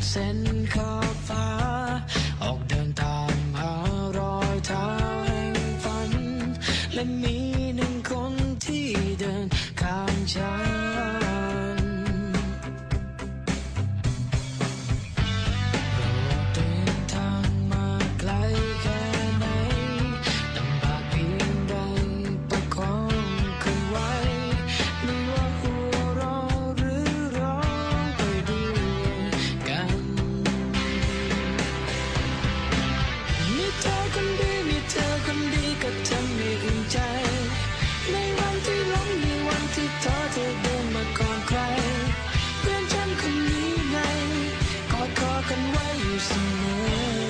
เส้นขอบฟ้าออกเดินตามหารอยเท้าแห่งฝันและมีหนึ่งคนที่เดินข้างฉันเราเดินทางมาไกลแค่ไหนลำบากเพียงใดประคองกันไว้ไม่ว่าหัวเราะหรือร้องไปด้วยกันมีเธอคนดีมีเธอคนดีก็ทำให้อุ่นใจในวันที่ล้มในวันที่ท้อเธอเดินมาก่อนใครเพื่อนฉันคนนี้ไงกอดคอกันไว้อยู่เสมอ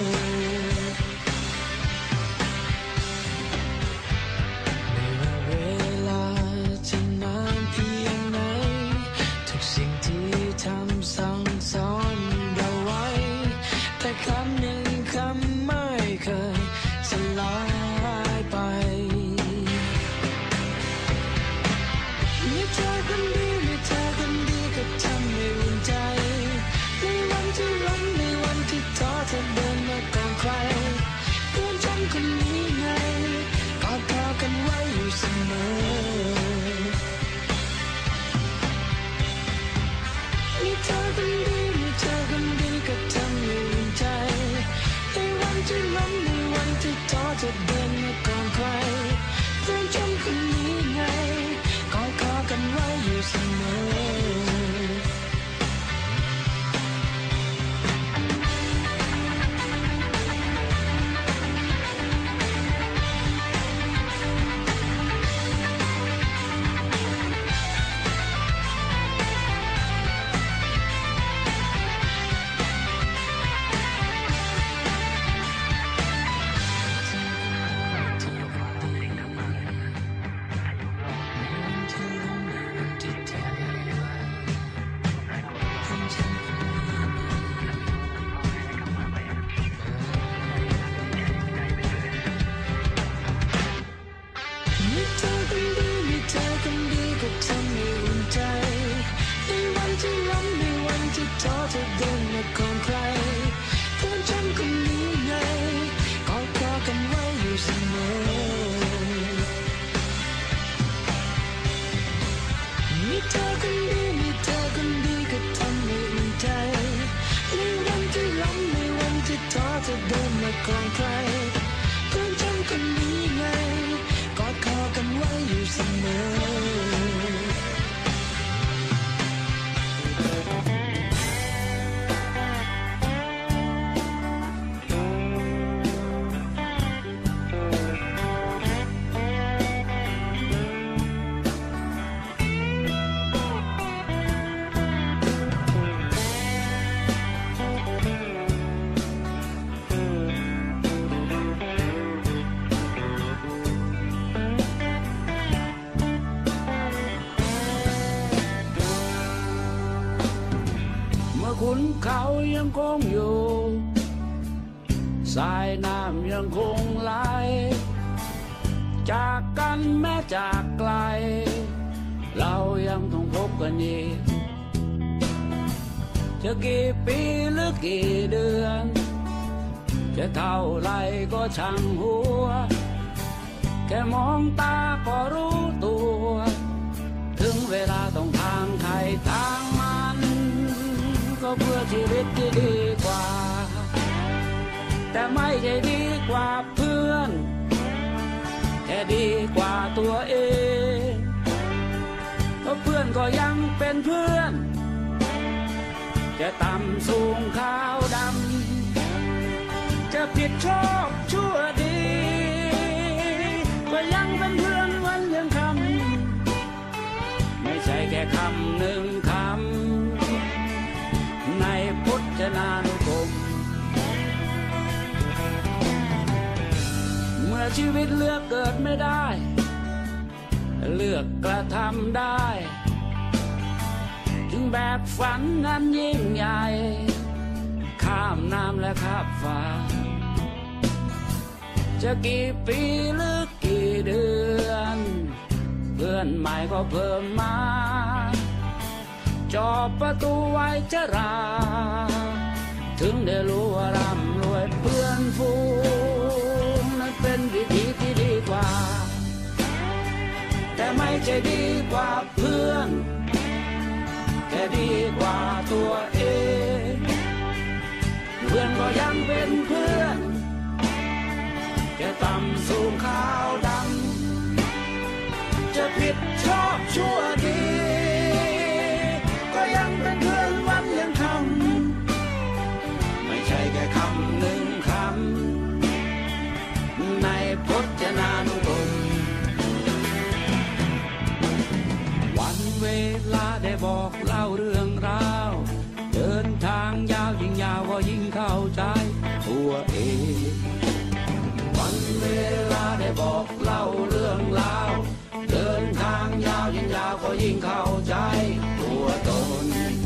ไม่ว่าเวลาจะนานเพียงไหนทุกสิ่งที่ทำสั่งสอนเราไว้แต่คำหนึ่งคำไม่เคยสลายไปมีเธอคนดีมีเธอคนดีก็ทำให้อุ่นใจในวันที่ล้มในวันที่ท้อเธอเดินมาก่อนใครเพื่อนฉันคนนี้ไงกอดคอกันไว้อยู่เสมอมีเธอคนดีมีเธอคนดีก็ทำให้อุ่นใจในวันที่ล้มในวันที่ท้อเธอเดินมาก่อนใครเพื่อนฉันคนนี้ไงกอดคอกันไว้อยู่เสมอมีเธอคนดีมีเธอคนดีก็ทำให้อุ่นใจในวันที่ล้มในวันที่ท้อเธอเดินมาก่อนใครเพื่อนฉันคนนี้ไงกอดคอกันไว้อยู่เสมอมีเธอคนดีมีเธอคนดีก็ทำให้อุ่นใจในวันที่ล้มในวันที่ท้อเธอเดินมาก่อนใครเพื่อนฉันคนนี้ไงกอดคอกันไว้อยู่เสมอขุนเขายังคงอยู่สายน้ำยังคงไหลจากกันแม้จากไกลเรายังต้องพบกันอีกจะกี่ปีหรือกี่เดือนจะเท่าไรก็ช่างหัวแค่มองตาก็รู้ตัวถึงเวลาต้องทางใครทางมันก็เพื่อชีวิตที่ดีกว่าแต่ไม่ใช่ดีกว่าเพื่อนแค่ดีกว่าตัวเองเพราะเพื่อนก็ยังเป็นเพื่อนจะต่ำสูงขาวดำจะผิดชอบชั่วดีก็ยังเป็นเพื่อนวันยังคำไม่ใช่แค่คำหนึ่งคำในพจนานุกรมเมื่อชีวิตเลือกเกิดไม่ได้เลือกกระทำได้จึงแบกฝันนั้นยิ่งใหญ่ข้ามน้ำและข้ามฟ้าจะกี่ปีหรือกี่เดือนเพื่อนใหม่ก็เพิ่มมา จอบประตูไว้จะราถึงได้รู้ว่าร่ำรวยเพื่อนฝูงนั้นเป็นวิธีที่ดีกว่าแต่ไม่ใช่ดีกว่าเพื่อนแค่ดีกว่าตัวเองเพื่อนก็ยังเป็นเพื่อนแค่ต่ำสูงขาวดำจะผิดชอบชั่วดีก็ยังเป็นเพื่อนวันยังคำไม่ใช่แค่คำหนึ่งคำในพจนานุกรมวันเวลาได้บอกเล่าเรื่องราวเดินทางยาวยิ่งยาวก็ยิ่งเข้าใจตัวเองวันเวลาได้บอกเล่าเรื่องราวเดินทางยาวยิ่งยาวก็ยิ่งเข้าใจตัวตน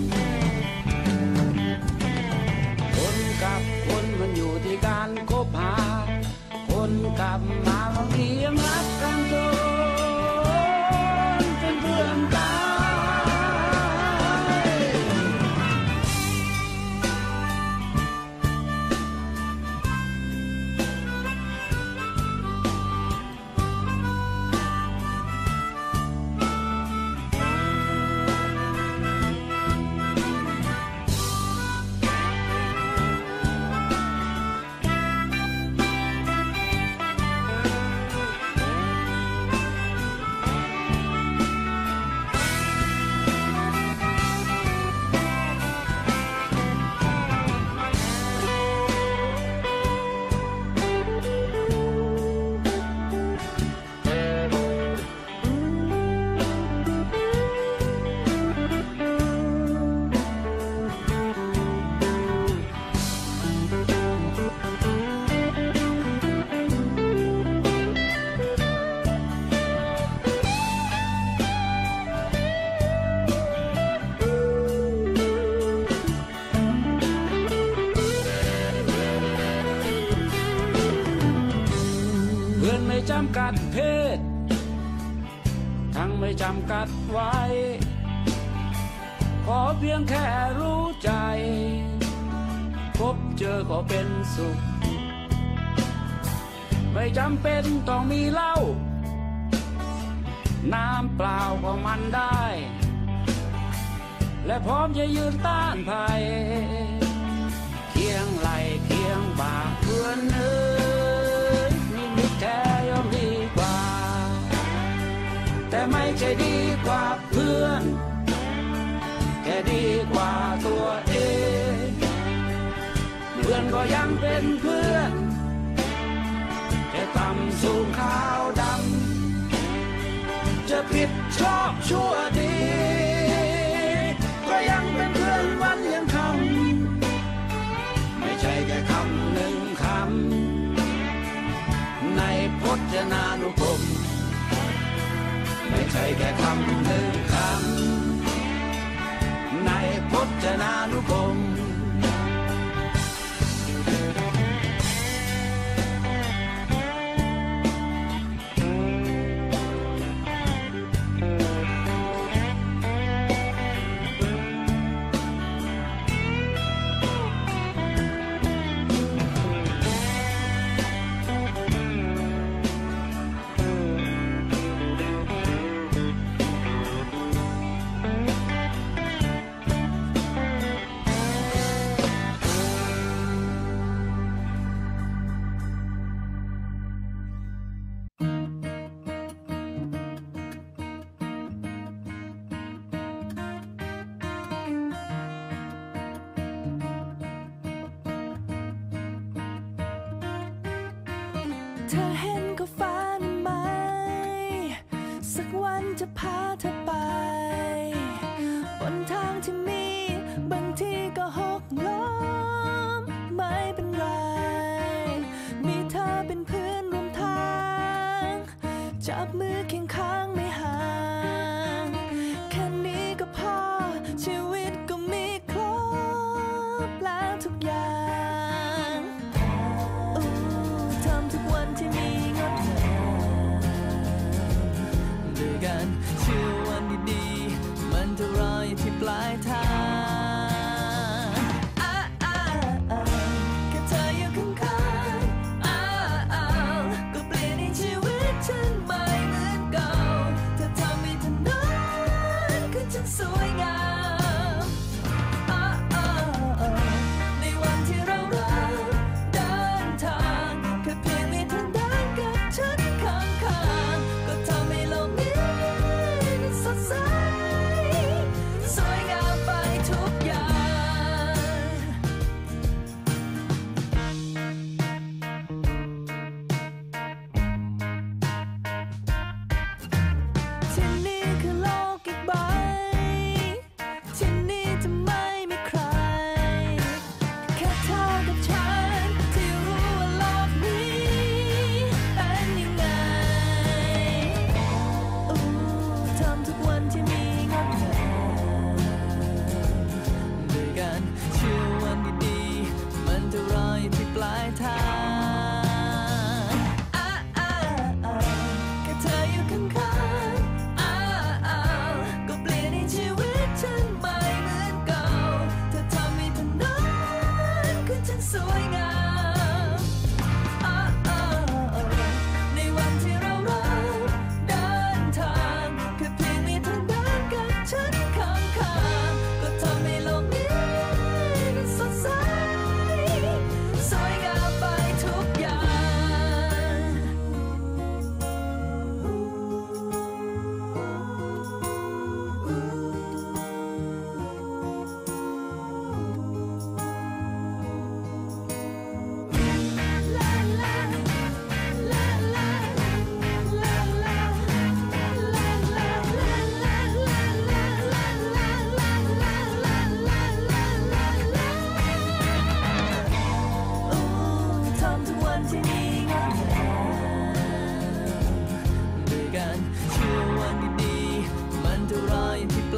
คนกับคนมันอยู่ที่การคบหาคนกับหมาบางทียังรักกันจนเป็นเพื่อนกันจำกัดเพศทั้งไม่จำกัดไว้ขอเพียงแค่รู้ใจพบเจอก็เป็นสุขไม่จำเป็นต้องมีเหล้าน้ำเปล่าก็มันได้และพร้อมจะยืนต้านภัยเคียงไหลเคียงบ่าเพื่อนเอ้ยมีมิตรแท้ย่อมดีกว่าแต่ไม่ใช่ดีกว่าเพื่อนแค่ดีกว่าตัวเองเพื่อนก็ยังเป็นเพื่อนแค่ต่ำสูงขาวดำจะผิดชอบชั่วดีก็ยังเป็นเพื่อนวันยังคำไม่ใช่แค่คำหนึ่งคำในพจนานุกรมไม่ใช่แค่คำหนึ่งคำในพจนานุกรมเธอเห็นก็ฝันไหมสักวันจะพาเธอไปบนทางที่มีบางทีก็หกล้มไม่เป็นไรมีเธอเป็นเพื่อนร่วมทางจับมือเคียงข้างไม่ห่างแค่นี้ก็พอชีวิตก็มีครบแล้วทุกอย่างทำทุกวันที่มีงดงามด้วยกันเชื่อวันดีๆ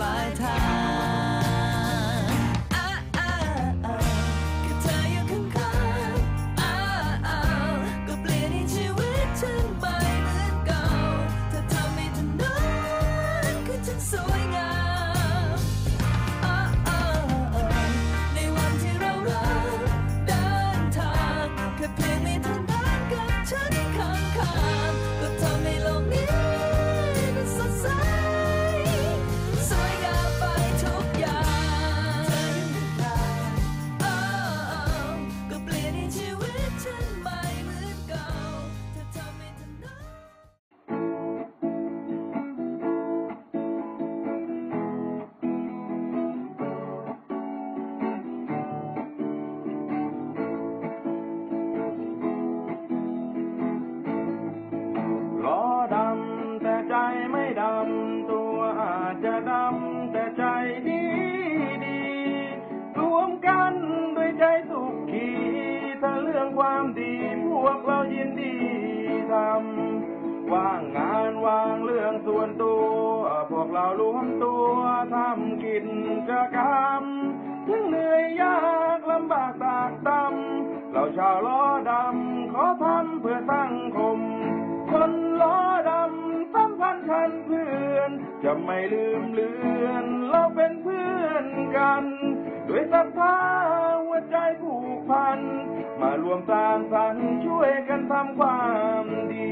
ลายทางแค่เธออยู่ข้างๆก็เปลี่ยนให้ชีวิตฉันไปเหมือนเก่าเธอทำให้ถนนคือฉันสวยงามในวันที่เราเดินทางแค่เพียงมีเธอนั้นกับฉันข้างๆก็ทำให้โลกนี้มันสดใสสวยงามไปทุกอย่างเธออยู่ข้างๆก็เปลี่ยนให้ชีวิตฉันไม่เหมือนเก่าเธอทำให้ถนนล้อดำแต่ใจไม่ดำตัวอาจจะดำแต่ใจดีรวมกันด้วยใจสุขีถ้าเรื่องความดีพวกเรายินดีทำว่างงานวางเรื่องส่วนตัวพวกเรารวมตัวทำกิจกรรมถึงเหนื่อยยากลำบากตากตำเราชาวล้อดำขอทำเพื่อสังคมคนล้อดำสัมพันธ์กันเพื่อนจะไม่ลืมเลือนเราเป็นเพื่อนกันด้วยศรัทธาหัวใจผูกพันมารวมสร้างสรรค์ช่วยกันทำความดี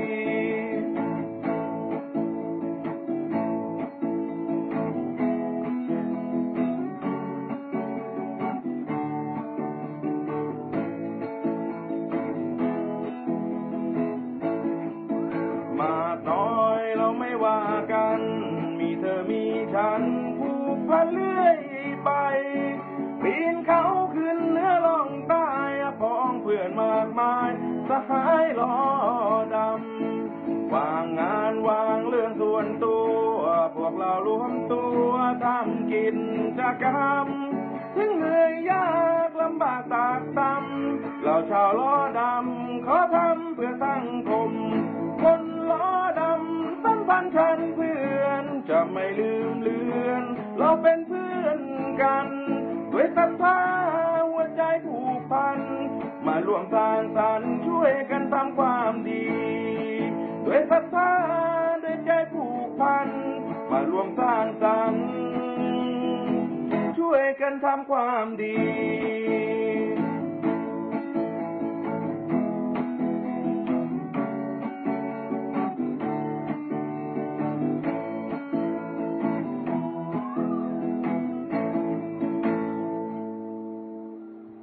ว่ากันมีเธอมีฉันผูกพันเรื่อยไปปีนเขาขึ้นเหนือล่องใต้พ้องเพื่อนมากมายสหายล้อดำวางงานวางเรื่องส่วนตัวพวกเรารวมตัวทำกิจกรรมถึงเหนื่อยยากลำบากตากตำเราชาวล้อดำขอทำเพื่อสังคมคนล้อดำสัมพันธ์กันเพื่อนจะไม่ลืมเลือนเราเป็นเพื่อนกันด้วยศรัทธาหัวใจผูกพันมารวมสร้างสรรค์ช่วยกันทำความดีด้วยศรัทธาด้วยใจผูกพันมารวมสร้างสรรค์ช่วยกันทำความดี